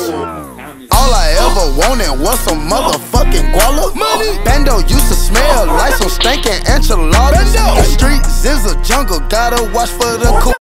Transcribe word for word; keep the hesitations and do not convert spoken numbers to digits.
All I ever wanted was some motherfucking guala. Bando used to smell like some stinking enchiladas. The streets is a jungle, gotta watch for the cool.